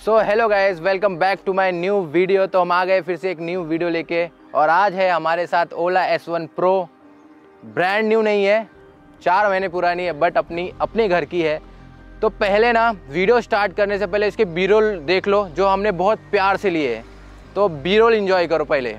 So hello guys, welcome back to my new video. तो हम आ गए फिर से एक न्यू वीडियो लेके, और आज है हमारे साथ ओला S1 Pro। ब्रांड न्यू नहीं है, 4 महीने पुरानी है, बट अपने घर की है। तो पहले ना वीडियो स्टार्ट करने से पहले इसके बी रोल देख लो, जो हमने बहुत प्यार से लिए है। तो बी रोल एंजॉय करो पहले।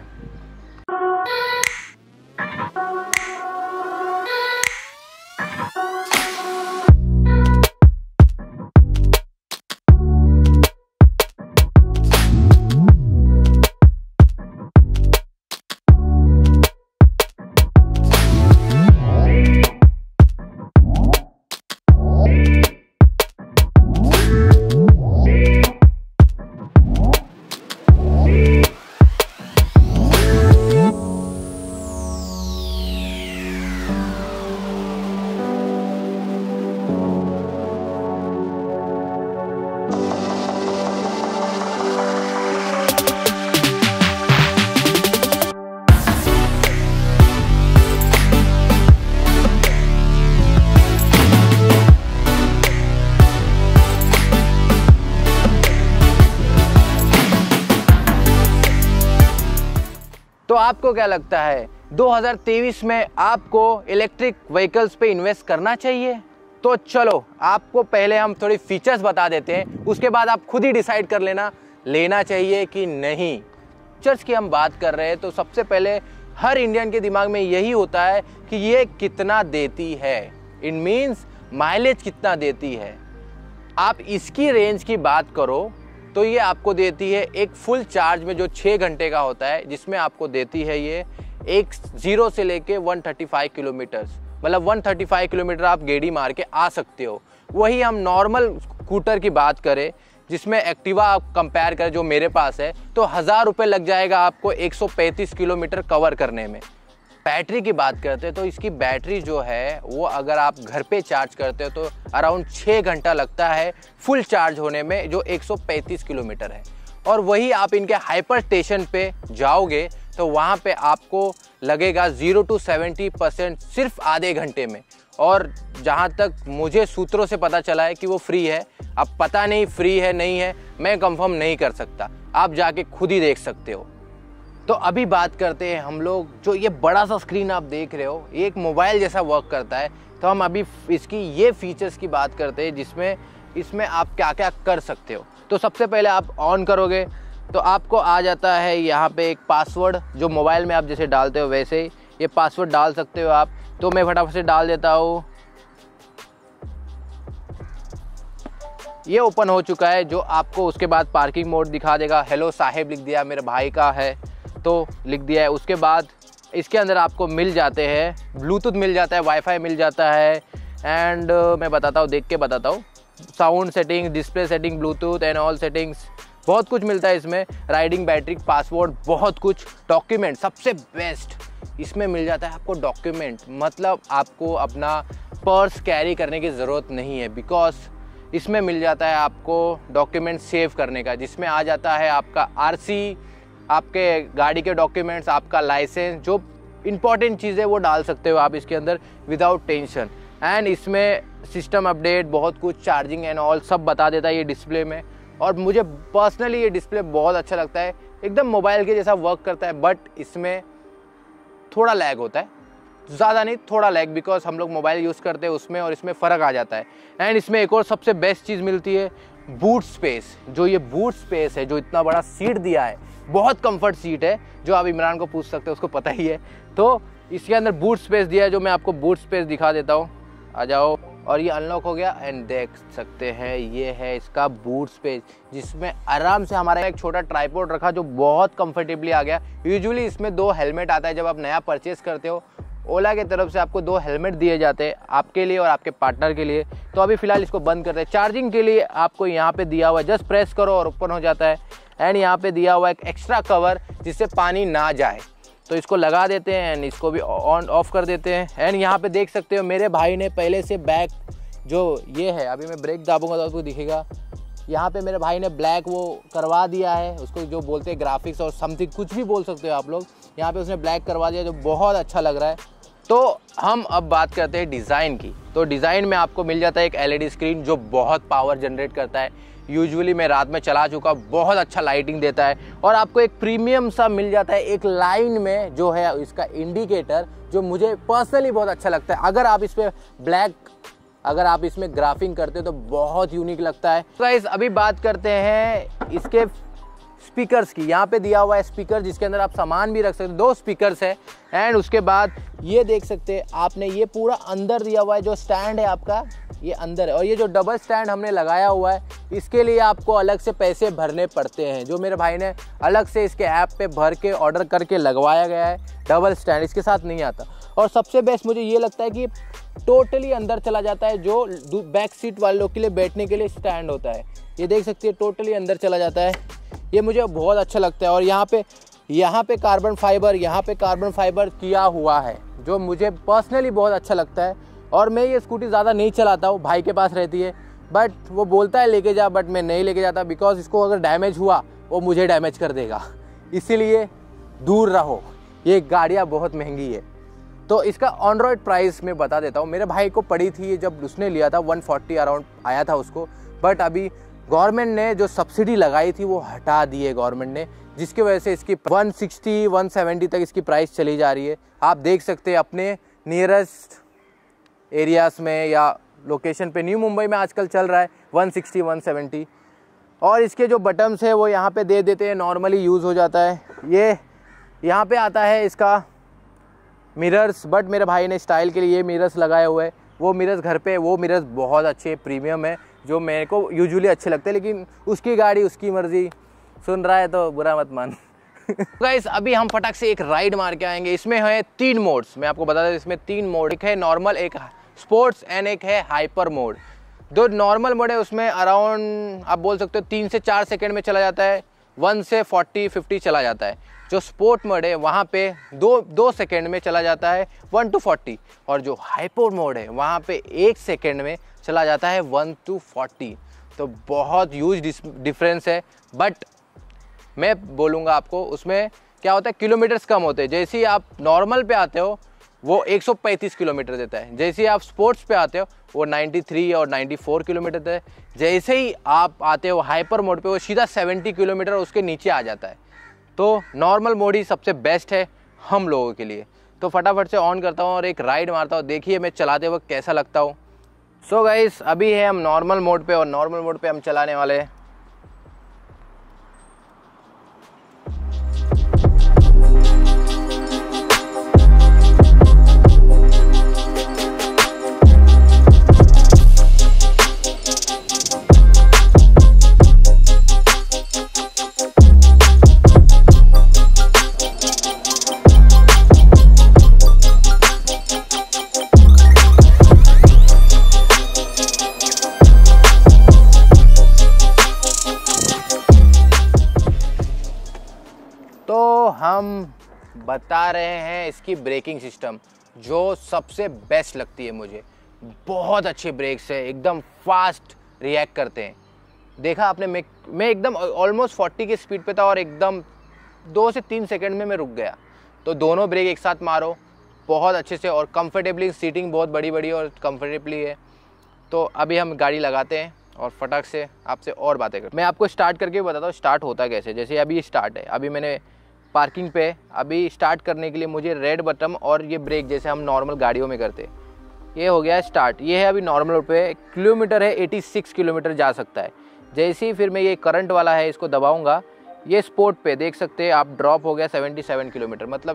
तो आपको क्या लगता है 2023 में आपको इलेक्ट्रिक व्हीकल्स पे इन्वेस्ट करना चाहिए? तो चलो आपको पहले हम थोड़ी फीचर्स बता देते हैं, उसके बाद आप खुद ही डिसाइड कर लेना चाहिए कि नहीं। फीचर्स की हम बात कर रहे हैं तो सबसे पहले हर इंडियन के दिमाग में यही होता है कि ये कितना देती है, इट मीन्स माइलेज कितना देती है। आप इसकी रेंज की बात करो तो ये आपको देती है एक फुल चार्ज में जो 6 घंटे का होता है, जिसमें आपको देती है ये एक 0 से लेके 135 किलोमीटर, मतलब 135 किलोमीटर आप गेड़ी मार के आ सकते हो। वही हम नॉर्मल स्कूटर की बात करें, जिसमें एक्टिवा आप कंपेयर करें जो मेरे पास है, तो 1000 रुपये लग जाएगा आपको 135 किलोमीटर कवर करने में। बैटरी की बात करते हैं तो इसकी बैटरी जो है वो अगर आप घर पे चार्ज करते हो तो अराउंड 6 घंटा लगता है फुल चार्ज होने में, जो 135 किलोमीटर है। और वही आप इनके हाइपर स्टेशन पे जाओगे तो वहाँ पे आपको लगेगा 0 to 70% सिर्फ आधे घंटे में। और जहाँ तक मुझे सूत्रों से पता चला है कि वो फ्री है। अब पता नहीं फ्री है नहीं है, मैं कंफर्म नहीं कर सकता, आप जाके खुद ही देख सकते हो। तो अभी बात करते हैं हम लोग, जो ये बड़ा सा स्क्रीन आप देख रहे हो, ये एक मोबाइल जैसा वर्क करता है। तो हम अभी इसकी ये फीचर्स की बात करते हैं, जिसमें इसमें आप क्या क्या कर सकते हो। तो सबसे पहले आप ऑन करोगे तो आपको आ जाता है यहाँ पे एक पासवर्ड, जो मोबाइल में आप जैसे डालते हो वैसे ही ये पासवर्ड डाल सकते हो आप। तो मैं फटाफट से डाल देता हूँ। ये ओपन हो चुका है, जो आपको उसके बाद पार्किंग मोड दिखा देगा। हेलो साहेब लिख दिया, मेरे भाई का है तो लिख दिया है। उसके बाद इसके अंदर आपको मिल जाते हैं ब्लूटूथ मिल जाता है, वाईफाई मिल जाता है, एंड मैं बताता हूँ, देख के बताता हूँ, sound setting, display setting, Bluetooth and all settings, बहुत कुछ मिलता है इसमें। राइडिंग, बैटरी, पासवर्ड, बहुत कुछ। डॉक्यूमेंट सबसे बेस्ट इसमें मिल जाता है आपको डॉक्यूमेंट, मतलब आपको अपना पर्स कैरी करने की ज़रूरत नहीं है, बिकॉज इसमें मिल जाता है आपको डॉक्यूमेंट सेव करने का, जिसमें आ जाता है आपका आरसी, आपके गाड़ी के डॉक्यूमेंट्स, आपका लाइसेंस, जो इंपॉर्टेंट चीज़ें वो डाल सकते हो आप इसके अंदर विदाउट टेंशन। एंड इसमें सिस्टम अपडेट, बहुत कुछ, चार्जिंग एंड ऑल सब बता देता है ये डिस्प्ले में। और मुझे पर्सनली ये डिस्प्ले बहुत अच्छा लगता है, एकदम मोबाइल के जैसा वर्क करता है, बट इसमें थोड़ा लैग होता है, ज़्यादा नहीं, थोड़ा लैग, बिकॉज हम लोग मोबाइल यूज़ करते हैं उसमें और इसमें फ़र्क आ जाता है। एंड इसमें एक और सबसे बेस्ट चीज़ मिलती है, बूट स्पेस। जो ये बूट स्पेस है, जो इतना बड़ा सीट दिया है, बहुत कंफर्ट सीट है, जो आप इमरान को पूछ सकते हो, उसको पता ही है। तो इसके अंदर बूट स्पेस दिया है, जो मैं आपको बूट स्पेस दिखा देता हूँ। आ जाओ, और ये अनलॉक हो गया एंड देख सकते हैं ये है इसका बूट स्पेस, जिसमें आराम से हमारा एक छोटा ट्राइपॉड रखा, जो बहुत कंफर्टेबली आ गया। यूजुअली इसमें 2 हेलमेट आता है, जब आप नया परचेस करते हो ओला की तरफ से आपको 2 हेलमेट दिए जाते हैं, आपके लिए और आपके पार्टनर के लिए। तो अभी फ़िलहाल इसको बंद करते हैं। चार्जिंग के लिए आपको यहाँ पे दिया हुआ है, जस्ट प्रेस करो और ओपन हो जाता है। एंड यहाँ पे दिया हुआ एक एक्स्ट्रा कवर, जिससे पानी ना जाए, तो इसको लगा देते हैं एंड इसको भी ऑन ऑफ कर देते हैं। एंड यहाँ पे देख सकते हो मेरे भाई ने पहले से बैक जो ये है, अभी मैं ब्रेक दाबूंगा तो आपको दिखेगा, यहाँ पे मेरे भाई ने ब्लैक वो करवा दिया है, उसको जो बोलते हैं ग्राफिक्स और समथिंग, कुछ भी बोल सकते हो आप लोग, यहाँ पे उसने ब्लैक करवा दिया, जो बहुत अच्छा लग रहा है। तो हम अब बात करते हैं डिज़ाइन की। तो डिज़ाइन में आपको मिल जाता है एक एलईडी स्क्रीन, जो बहुत पावर जनरेट करता है। यूजुअली मैं रात में चला चुका, बहुत अच्छा लाइटिंग देता है और आपको एक प्रीमियम सा मिल जाता है एक लाइन में जो है इसका इंडिकेटर, जो मुझे पर्सनली बहुत अच्छा लगता है। अगर आप इस पे अगर आप इसमें ग्राफिंग करते हो तो बहुत यूनिक लगता है। तो गाइस अभी बात करते हैं इसके स्पीकर्स की। यहाँ पे दिया हुआ है स्पीकर जिसके अंदर आप सामान भी रख सकते हो, 2 स्पीकर्स है। एंड उसके बाद ये देख सकते हैं आपने, ये पूरा अंदर दिया हुआ है जो स्टैंड है आपका, ये अंदर है। और ये जो डबल स्टैंड हमने लगाया हुआ है इसके लिए आपको अलग से पैसे भरने पड़ते हैं, जो मेरे भाई ने अलग से इसके ऐप पे भर के ऑर्डर करके लगवाया गया है। डबल स्टैंड इसके साथ नहीं आता। और सबसे बेस्ट मुझे ये लगता है कि टोटली अंदर चला जाता है, जो बैक सीट वालों के लिए बैठने के लिए स्टैंड होता है, ये देख सकते हैं टोटली अंदर चला जाता है। ये मुझे बहुत अच्छा लगता है। और यहाँ पे कार्बन फाइबर किया हुआ है, जो मुझे पर्सनली बहुत अच्छा लगता है। और मैं ये स्कूटी ज़्यादा नहीं चलाता हूँ, भाई के पास रहती है, बट वो बोलता है लेके जा, बट मैं नहीं लेके जाता, बिकॉज इसको अगर डैमेज हुआ वो मुझे डैमेज कर देगा, इसीलिए दूर रहो। ये गाड़ियाँ बहुत महंगी है। तो इसका ऑन रोड प्राइस मैं बता देता हूँ। मेरे भाई को पड़ी थी ये, जब उसने लिया था 140 अराउंड आया था उसको, बट अभी गवर्नमेंट ने जो सब्सिडी लगाई थी वो हटा दी है गवर्नमेंट ने, जिसकी वजह से इसकी 160-170 तक इसकी प्राइस चली जा रही है। आप देख सकते हैं अपने नियरेस्ट एरियाज़ में या लोकेशन पे, न्यू मुंबई में आजकल चल रहा है 160-170। और इसके जो बटन्स है वो यहाँ पे दे देते हैं, नॉर्मली यूज़ हो जाता है। ये यहाँ पे आता है इसका मिरर्स, बट मेरे भाई ने स्टाइल के लिए मिरर्स लगाए हुए हैं। वो मिरर्स घर पे, वो मिरर्स बहुत अच्छे प्रीमियम है, जो मेरे को यूजुअली अच्छे लगते हैं, लेकिन उसकी गाड़ी उसकी मर्जी, सुन रहा है तो बुरा मत मान। गाइस अभी हम फटाक से एक राइड मार के आएंगे। इसमें है 3 मोड्स, मैं आपको बता दें इसमें 3 मोड, एक है नॉर्मल, एक स्पोर्ट्स एंड एक है हाइपर मोड। जो नॉर्मल मोड है उसमें अराउंड आप बोल सकते हो 3 से 4 सेकेंड में चला जाता है, 1 से 40-50 चला जाता है। जो स्पोर्ट मोड है वहाँ पे 2 सेकेंड में चला जाता है 1 to 40, और जो हाइपर मोड है वहाँ पे 1 सेकेंड में चला जाता है 1 to 40। तो बहुत ह्यूज डिफरेंस है। बट मैं बोलूँगा आपको उसमें क्या होता है, किलोमीटर्स कम होते हैं। जैसे ही आप नॉर्मल पे आते हो वो 135 किलोमीटर देता है, जैसे ही आप स्पोर्ट्स पे आते हो वो 93 और 94 किलोमीटर देता है। जैसे ही आप आते हो हाइपर मोड पे वो सीधा 70 किलोमीटर उसके नीचे आ जाता है। तो नॉर्मल मोड ही सबसे बेस्ट है हम लोगों के लिए। तो फटाफट से ऑन करता हूँ और एक राइड मारता हूँ, देखिए मैं चलाते वक्त कैसा लगता हूँ। सो गाइस अभी है हम नॉर्मल मोड पे, और नॉर्मल मोड पे हम चलाने वाले हैं। हम बता रहे हैं इसकी ब्रेकिंग सिस्टम, जो सबसे बेस्ट लगती है मुझे। बहुत अच्छे ब्रेक्स है, एकदम फास्ट रिएक्ट करते हैं। देखा आपने, मैं एकदम ऑलमोस्ट 40 की स्पीड पे था और एकदम 2 से 3 सेकंड में मैं रुक गया। तो दोनों ब्रेक एक साथ मारो बहुत अच्छे से, और कंफर्टेबली, सीटिंग बहुत बड़ी बड़ी और कंफर्टेबली है। तो अभी हम गाड़ी लगाते हैं और फटाक से आपसे और बातें करते हैं। मैं आपको स्टार्ट करके बताता हूँ स्टार्ट होता कैसे। जैसे अभी स्टार्ट है, अभी मैंने पार्किंग पे, अभी स्टार्ट करने के लिए मुझे रेड बटन और ये ब्रेक जैसे हम नॉर्मल गाड़ियों में करते, ये हो गया स्टार्ट। ये है अभी नॉर्मल रोड पे, किलोमीटर है 86 किलोमीटर जा सकता है। जैसे ही फिर मैं ये करंट वाला है इसको दबाऊंगा, ये स्पोर्ट पे देख सकते हैं आप ड्रॉप हो गया 77 किलोमीटर, मतलब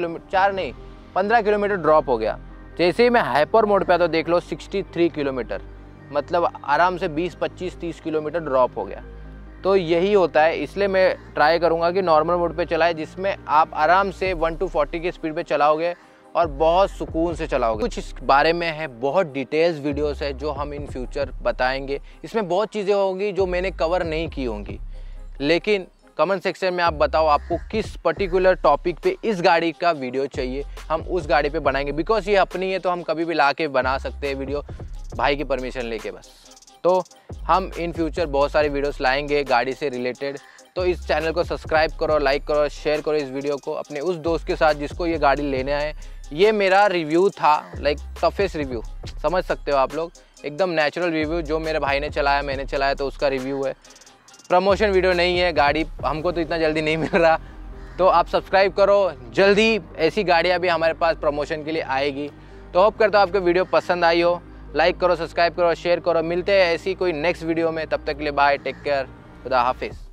15 किलोमीटर ड्रॉप हो गया। जैसे ही मैं हाइपर मोड पे आता तो देख लो 63 किलोमीटर, मतलब आराम से 20-25-30 किलोमीटर ड्रॉप हो गया। तो यही होता है, इसलिए मैं ट्राई करूंगा कि नॉर्मल मोड पे चलाए, जिसमें आप आराम से 1 to 40 की स्पीड पे चलाओगे और बहुत सुकून से चलाओगे। कुछ इस बारे में है, बहुत डिटेल्स वीडियोस है जो हम इन फ्यूचर बताएंगे। इसमें बहुत चीज़ें होंगी जो मैंने कवर नहीं की होंगी, लेकिन कमेंट सेक्शन में आप बताओ आपको किस पर्टिकुलर टॉपिक पे इस गाड़ी का वीडियो चाहिए, हम उस गाड़ी पे बनाएंगे। बिकॉज ये अपनी है तो हम कभी भी ला के बना सकते हैं वीडियो, भाई की परमिशन लेके बस। तो हम इन फ्यूचर बहुत सारे वीडियोस लाएंगे गाड़ी से रिलेटेड। तो इस चैनल को सब्सक्राइब करो, लाइक करो, शेयर करो इस वीडियो को अपने उस दोस्त के साथ जिसको ये गाड़ी लेने आए। ये मेरा रिव्यू था, लाइक टफेस्ट रिव्यू समझ सकते हो आप लोग। एकदम नेचुरल रिव्यू, जो मेरे भाई ने चलाया मैंने चलाया तो उसका रिव्यू है। प्रमोशन वीडियो नहीं है, गाड़ी हमको तो इतना जल्दी नहीं मिल रहा। तो आप सब्सक्राइब करो, जल्दी ऐसी गाड़ियाँ भी हमारे पास प्रमोशन के लिए आएगी। तो होप करता हूँ आपको वीडियो पसंद आई हो। लाइक करो, सब्सक्राइब करो, शेयर करो। मिलते हैं ऐसी कोई नेक्स्ट वीडियो में, तब तक के लिए बाय, टेक केयर, खुदा हाफिज़।